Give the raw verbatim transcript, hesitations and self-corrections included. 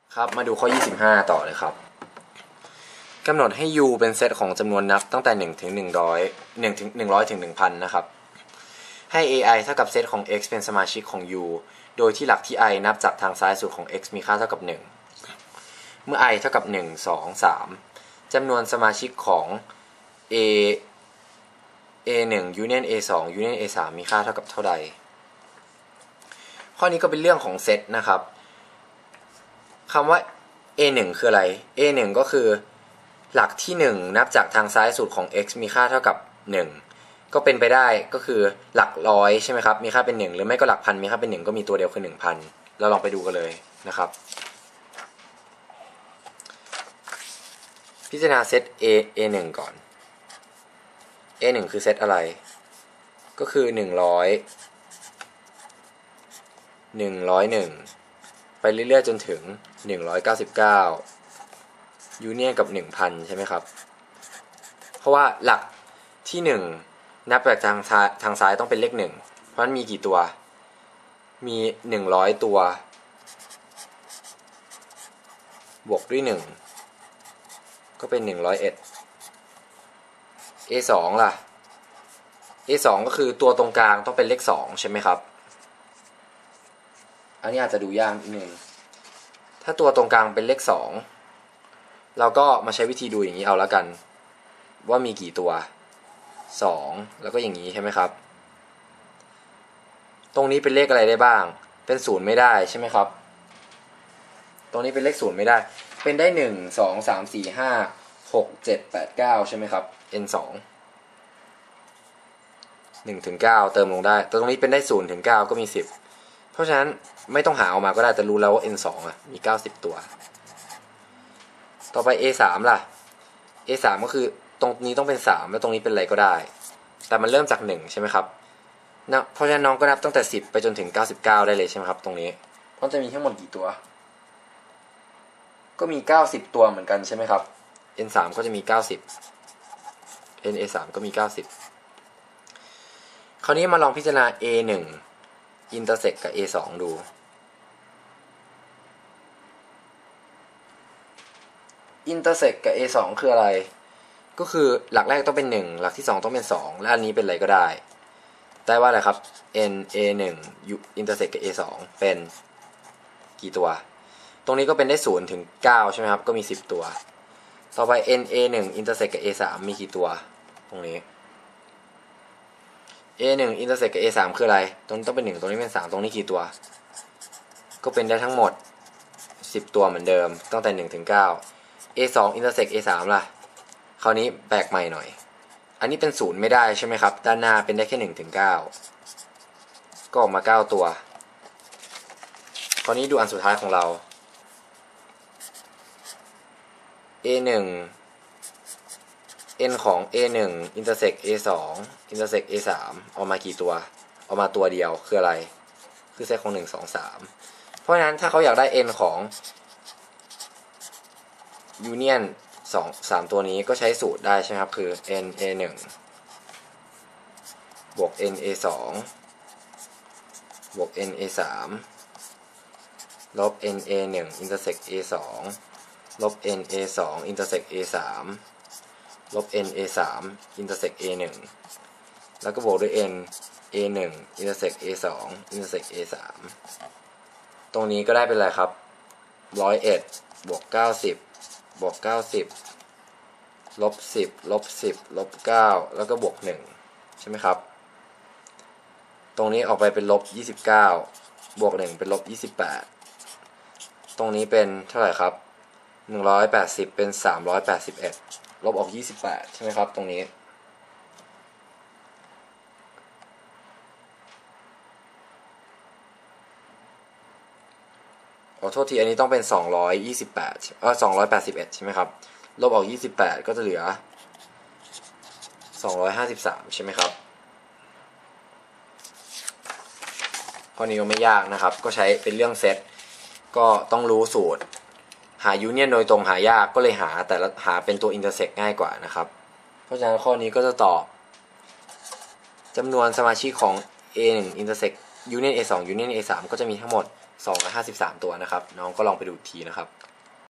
ครับมาดูข้อยี่สิบห้าต่อเลยครับกำหนดให้ u เป็นเซตของจำนวนนับตั้งแต่หนึ่งถึงหนึ่งร้อย หนึ่งถึงหนึ่งร้อยถึง หนึ่งพัน นะครับให้ ai เท่ากับเซตของ x เป็นสมาชิกของ u โดยที่หลักที่ i นับจากทางซ้ายสุดของ x มีค่าเท่ากับหนึ่งเมื่อ i เท่ากับหนึ่ง สอง สามจำนวนสมาชิกของ a a หนึ่ง union a สอง union a สามมีค่าเท่ากับเท่าใดข้อนี้ก็เป็นเรื่องของเซตนะครับคำว่า a หนึ่ง คืออะไร a หนึ่ง ก็คือหลักที่หนึ่งนับจากทางซ้ายสุดของ x มีค่าเท่ากับหนึ่งก็เป็นไปได้ก็คือหลักร้อยใช่ไหมครับมีค่าเป็นหนึ่งหรือไม่ก็หลักพันมีค่าเป็นหนึ่งก็มีตัวเดียวคือ หนึ่งพัน เราลองไปดูกันเลยนะครับพิจารณาเซต a a หนึ่ง ก่อน a หนึ่ง คือเซตอะไรก็คือหนึ่งร้อย หนึ่งร้อยเอ็ดไปเรื่อยๆจนถึงหนึ่งร้อยเก้าสิบเก้ายูเนียนกับ หนึ่งพัน ใช่ไหมครับเพราะว่าหลักที่หนึ่งนับจากทางซ้ายทางซ้ายต้องเป็นเลขหนึ่งเพราะฉะนั้นมีกี่ตัวมีหนึ่งร้อยตัวบวกด้วยหนึ่งก็เป็นหนึ่งร้อยเอ็ด a สอง ล่ะ a สอง ก็คือตัวตรงกลางต้องเป็นเลขสองใช่ไหมครับอันนี้อาจจะดูยากนิดนึงถ้าตัวตรงกลางเป็นเลขสองเราก็มาใช้วิธีดูอย่างนี้เอาแล้วกันว่ามีกี่ตัวสองแล้วก็อย่างนี้ใช่ไหมครับตรงนี้เป็นเลขอะไรได้บ้างเป็นศูนย์ไม่ได้ใช่ไหมครับตรงนี้เป็นเลขศูนย์ไม่ได้เป็นได้หนึ่ง สอง สาม สี่ ห้า หก เจ็ด แปด เก้าใช่ไหมครับ n สอง หนึ่งถึงเก้าเติมลงได้แต่ตรงนี้เป็นได้ศูนย์ถึงเก้าก็มีสิบเพราะฉะนั้นไม่ต้องหาออกมาก็ได้แต่รู้แล้วว่า n สอง อ่ะมีเก้าสิบตัวต่อไป a สาม ล่ะ a สาม ก็คือตรงนี้ต้องเป็นสามแล้วตรงนี้เป็นอะไรก็ได้แต่มันเริ่มจากหนึ่งใช่ไหมครับนะเพราะฉะนั้นน้องก็นับตั้งแต่สิบไปจนถึงเก้าสิบเก้าได้เลยใช่ไหมครับตรงนี้เพราะจะมีทั้งหมดกี่ตัวก็มีเก้าสิบตัวเหมือนกันใช่ไหมครับ n สาม ก็จะมีเก้าสิบ n a สาม ก็มีเก้าสิบคราวนี้มาลองพิจารณา a หนึ่ง intersect กับ a สอง ดูintersect กับ a สอง คืออะไรก็คือหลักแรกต้องเป็นหนึ่งหลักที่สองต้องเป็นสองและอันนี้เป็นอะไรก็ได้ได้ว่าอะไรครับ n a หนึ่ง intersect กับ a สอง เป็นกี่ตัวตรงนี้ก็เป็นได้ศูนย์ถึงเก้าใช่ไหมครับก็มีสิบตัวต่อไป n a หนึ่ง intersect กับ a สาม มีกี่ตัวตรงนี้ a หนึ่ง intersect กับ a สาม คืออะไรตรงนี้ต้องเป็นหนึ่งตรงนี้เป็นสามตรงนี้กี่ตัวก็เป็นได้ทั้งหมดสิบตัวเหมือนเดิมตั้งแต่หนึ่งถึงเก้า a สอง intersect a สาม ล่ะคราวนี้แปลกใหม่หน่อยอันนี้เป็นศูนย์ไม่ได้ใช่ไหมครับด้านหน้าเป็นได้แค่หนึ่งถึงเก้าก็ออกมาเก้าตัวคราวนี้ดูอันสุดท้ายของเรา a หนึ่ง n ของ a หนึ่ง intersect a สอง intersect a สาม ออกมากี่ตัวออกมาตัวเดียวคืออะไรคือเซตของหนึ่ง สอง สามเพราะฉะนั้นถ้าเขาอยากได้ n ของ union สอง สามตัวนี้ก็ใช้สูตรได้ใช่ไหมครับคือ n a หนึ่ง บวก n a สอง บวก n a สาม ลบ n a หนึ่ง intersect a สอง ลบ n a สอง intersect a สาม ลบ n a สาม intersect a หนึ่ง แล้วก็บวกด้วย n a หนึ่ง intersect a สอง intersect a สาม ตรงนี้ก็ได้เป็นอะไรครับหนึ่งร้อยเอ็ดบวกเก้าสิบบวกเก้าสิบลบสิบลบสิบลบเก้าแล้วก็บวกหนึ่งใช่ไหมครับตรงนี้ออกไปเป็นลบยี่สิบเก้าบวกหนึ่งเป็นลบยี่สิบแปดตรงนี้เป็นเท่าไหร่ครับหนึ่งร้อยแปดสิบเป็นสามร้อยแปดสิบเอ็ดลบออกยี่สิบแปดใช่ไหมครับตรงนี้ขอโทษทีอันนี้ต้องเป็นสองร้อยยี่สิบแปดเออสองร้อยแปดสิบเอ็ดใช่ไหมครับลบออกยี่สิบแปดก็จะเหลือสองร้อยห้าสิบสามใช่ไหมครับข้อนี้ก็ไม่ยากนะครับก็ใช้เป็นเรื่องเซตก็ต้องรู้สูตรหายูเนียนโดยตรงหายากก็เลยหาแต่ละหาเป็นตัว intersect ง่ายกว่านะครับเพราะฉะนั้นข้อนี้ก็จะตอบจำนวนสมาชิกของ a หนึ่ง intersect ยูเนียน เอ สอง ยูเนียน เอ สาม ก็จะมีทั้งหมดสองร้อยห้าสิบสามตัวนะครับน้องก็ลองไปดูทีนะครับ